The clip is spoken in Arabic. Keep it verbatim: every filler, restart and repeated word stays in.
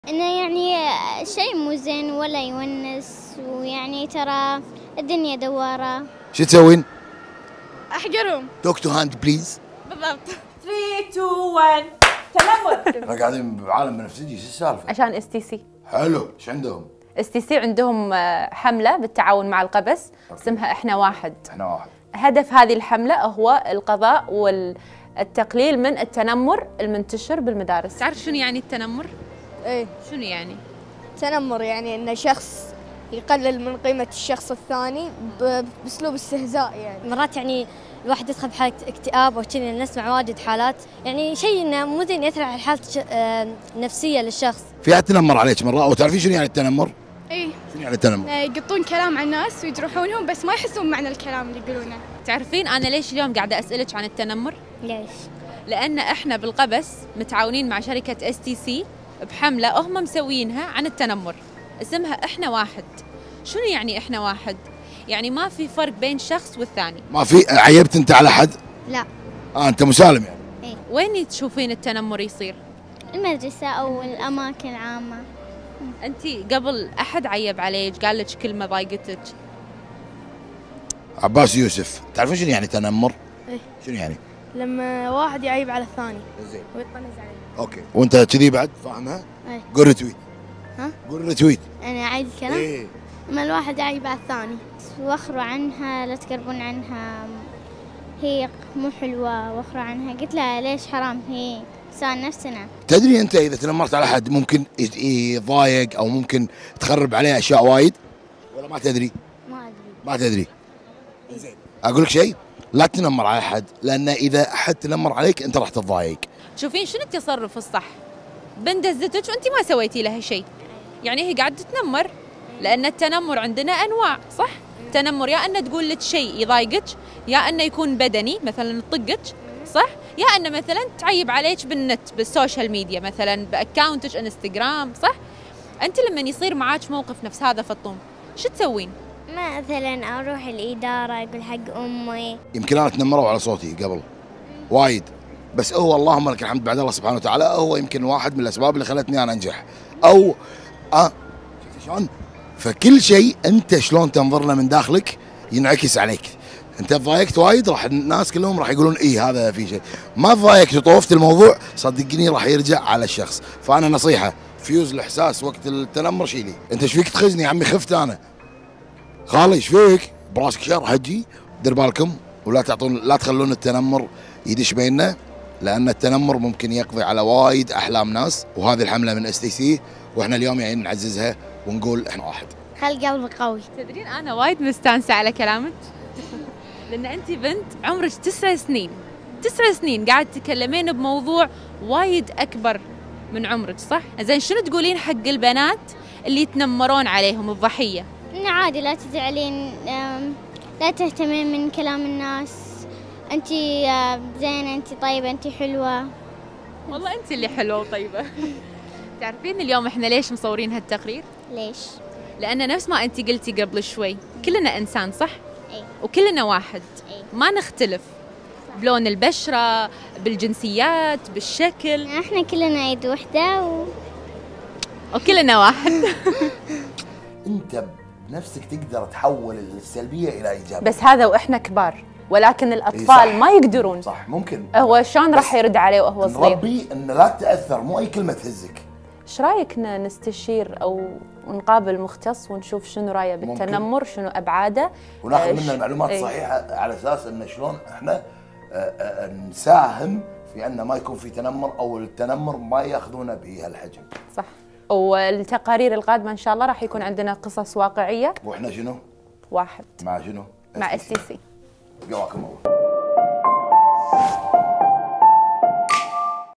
إنه يعني شيء مو زين ولا يونس، ويعني ترى الدنيا دوارة. شو تسوين؟ احقرهم. توك تو هاند بليز. بالضبط. ثلاثة اثنين واحد تنمر. احنا قاعدين بعالم بنفسجي، شو السالفة؟ عشان اس تي سي. حلو، ايش عندهم؟ اس تي سي عندهم حملة بالتعاون مع القبس اسمها احنا واحد. احنا واحد. هدف هذه الحملة هو القضاء والتقليل من التنمر المنتشر بالمدارس. تعرف شنو يعني التنمر؟ ايه شنو يعني؟ تنمر يعني ان شخص يقلل من قيمة الشخص الثاني باسلوب استهزاء. يعني مرات يعني الواحد يدخل بحالة اكتئاب او كذي، نسمع واجد حالات يعني شيء انه مو زين ياثر على حالته النفسية للشخص. في احد تنمر عليك مرة؟ او تعرفين شنو يعني التنمر؟ ايه شنو يعني التنمر؟ يقطون كلام عن الناس ويجرحونهم بس ما يحسون معنى الكلام اللي يقولونه. تعرفين انا ليش اليوم قاعدة اسألك عن التنمر؟ ليش؟ لان احنا بالقبس متعاونين مع شركة اس تي سي بحملة هم مسوينها عن التنمر اسمها احنا واحد. شنو يعني احنا واحد؟ يعني ما في فرق بين شخص والثاني. ما في عيبت انت على حد؟ لا. اه انت مسالم يعني. ايه. وين تشوفين التنمر يصير؟ المدرسة أو الأماكن العامة. انت قبل احد عيب عليك قال لك كلمة ضايقتك؟ عباس يوسف، تعرفين شنو يعني تنمر؟ ايه. شنو يعني؟ لما واحد يعيب على الثاني زين ويطنز عليه. اوكي، وانت كذي بعد فاهمها؟ ايه. قول ريتويت. ها؟ قول ريتويت. أنا أعيد الكلام؟ ايه. لما الواحد يعيب على الثاني وخروا عنها، لا تقربون عنها، هي مو حلوة، وخروا عنها. قلت لها ليش حرام، هي إنسان نفسنا. تدري انت اذا تنمرت على حد ممكن يضايق او ممكن تخرب عليه اشياء وايد؟ ولا ما تدري؟ ما أدري. ما تدري. زين. اقول لك شيء، لا تنمر على احد، لان اذا احد تنمر عليك انت راح تتضايق. تشوفين شنو التصرف الصح؟ بنت دزتك وانت ما سويتي لها شيء، يعني هي قاعده تتنمر. لان التنمر عندنا انواع، صح؟ التنمر يا انه تقول لك شيء يضايقك، يا انه يكون بدني مثلا تطقك، صح؟ يا انه مثلا تعيب عليك بالنت بالسوشيال ميديا، مثلا باكونتك انستغرام، صح؟ انت لما يصير معاك موقف نفس هذا فطوم شو تسوين؟ مثلا أروح الإدارة أقول حق أمي. يمكن انا تنمروا على صوتي قبل وايد، بس هو اللهم لك الحمد بعد الله سبحانه وتعالى هو يمكن واحد من الاسباب اللي خلتني انا انجح. او اه شفت شلون؟ فكل شيء انت شلون تنظرنا من داخلك ينعكس عليك. انت تضايقت وايد راح الناس كلهم راح يقولون ايه هذا في شيء، ما تضايقت وطوفت الموضوع صدقني راح يرجع على الشخص. فانا نصيحه، فيوز الاحساس وقت التنمر شيلي. انت ايش فيك تخزني يا عمي؟ خفت انا. خالي ايش فيك؟ براسك شر حجي. دير بالكم ولا تعطون، لا تخلون التنمر يدش بيننا، لان التنمر ممكن يقضي على وايد احلام ناس. وهذه الحمله من اس تي سي واحنا اليوم يعني نعززها ونقول احنا واحد. خل قلبك قوي. تدرين انا وايد مستانسه على كلامك لان انت بنت عمرك تسع سنين، تسع سنين قاعد تتكلمين بموضوع وايد اكبر من عمرك، صح؟ زين شنو تقولين حق البنات اللي يتنمرون عليهم الضحيه؟ إنه عادي، لا تزعلين، لا تهتمين من كلام الناس. أنت زينة، أنت طيبة، أنت حلوة. والله انت اللي حلوه وطيبه. تعرفين اليوم احنا ليش مصورين هالتقرير؟ ليش؟ لان نفس ما انت قلتي قبل شوي كلنا انسان، صح؟ أي. وكلنا واحد. أي. ما نختلف بلون البشره، بالجنسيات، بالشكل، احنا كلنا يد وحدة و... وكلنا واحد. انت بنفسك تقدر تحول السلبيه الى ايجابيه. بس هذا واحنا كبار، ولكن الاطفال صح. ما يقدرون. صح، ممكن. هو شلون راح يرد عليه وهو صغير؟ نربي ان لا تاثر، مو اي كلمه تهزك. ايش رايك نستشير او نقابل مختص ونشوف شنو رايه بالتنمر، شنو ابعاده، وناخذ آه منه المعلومات ايه. الصحيحه على اساس ان شلون احنا آآ آآ نساهم في ان ما يكون في تنمر او التنمر ما ياخذونه بهالحجم. صح. والتقارير القادمه ان شاء الله راح يكون عندنا قصص واقعيه. واحنا شنو؟ واحد. مع شنو؟ مع اس تي سي. قواكم الله.